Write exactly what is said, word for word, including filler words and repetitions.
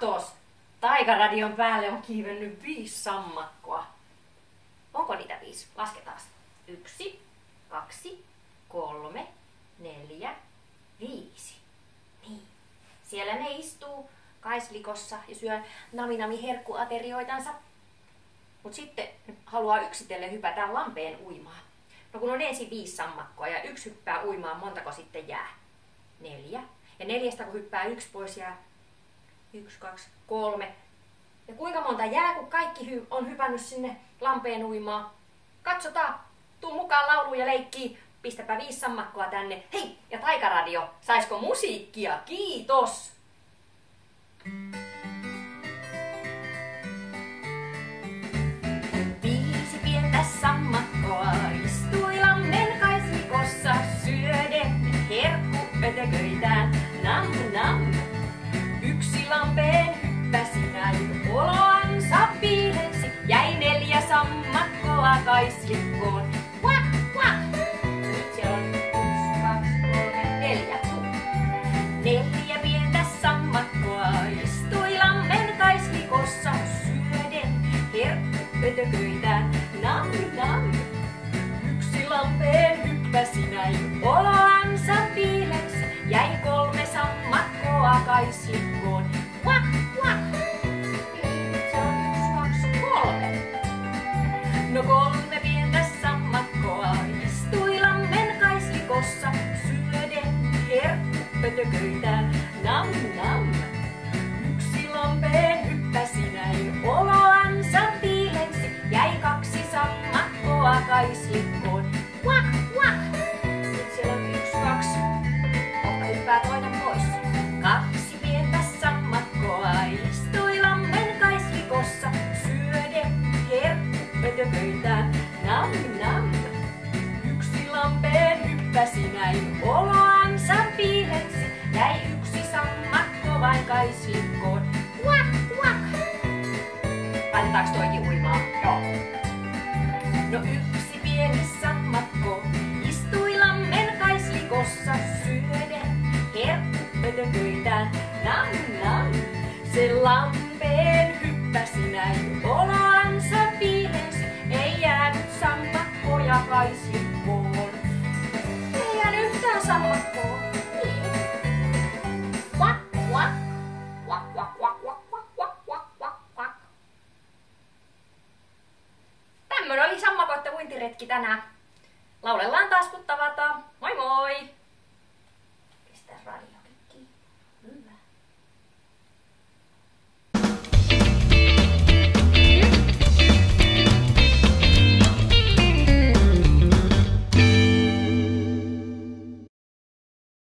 Katos! Taikaradion päälle on kiivennyt viisi sammakkoa. Onko niitä viisi? Lasketaan. Yksi, kaksi, kolme, neljä, viisi. Niin. Siellä ne istuu kaislikossa ja syö naminami herkkuaterioitansa. Mut sitten haluaa yksitellen hypätä lampeen uimaan. No kun on ensin viisi sammakkoa ja yksi hyppää uimaan, montako sitten jää? Neljä. Ja neljästä kun hyppää yksi pois jää yksi, kaksi, kolme. Ja kuinka monta jää, kun kaikki hy- on hypännyt sinne lampeen uimaan? Katsotaan. Tuu mukaan lauluun ja leikkii. Pistäpä viisi sammakkoa tänne. Hei! Ja Taikaradio, saisko musiikkia? Kiitos! Viisi pientä sammakkoa istui lammen kaislikossa syöden herkkuötököitään. Nam nam. Yksi lampeen hyppäsi näin oloansa piileksi. Jäi neljä sammakkoa kaislikkoon. Quack, quack. Nyt siellä on yksi, kaksi, kolme, neljä. Neljä pientä sammakkoa istui lammen kaislikossa syöden herkkuötököitään. Nam nam. Yksi lampeen hyppäsi näin oloansa piileksi. Jäi kolme sammakkoa kaislikkoon. Quack, quack. Nyt se on yksi, kaksi, kolme. No kolme pientä sammakkoa istui lammen kaislikossa syöden herkkupötököitään. Nam nam. Yksi lampeen hyppäsi näin oloansa piileksi. Jäi kaksi sammakkoa kaislikkoon. Quack, quack. Nyt siellä on yksi, kaksi. Kohta hyppää toinen pois. Kaksi pientä sammakkoa istui lammen kaislikossa syöden herkkupötököitään. Nam nam. Yksi lampeen hyppäsi näin oloansa piileksi. Jäi yksi sammakko vain kaislikkoon. Quack, quack. Laitetaanko toikin uimaan? Joo. No yksi pieni sammakko istui lammen kaislikossa syöden herkkupötököitään. Nam nam. Se lampeen hyppäsi näin oloansa piileksi. Ei jäänyt sammakkoja kaislikkoon. Ei jäänyt yhtään sammakkoa. Niin. Quack, quack. Quack, quack, quack, quack, quack, quack, quack, quack. Tämmönen oli sammakoitten uintiretki tänään. Laulellaan taas kun tavataan. Moi moi!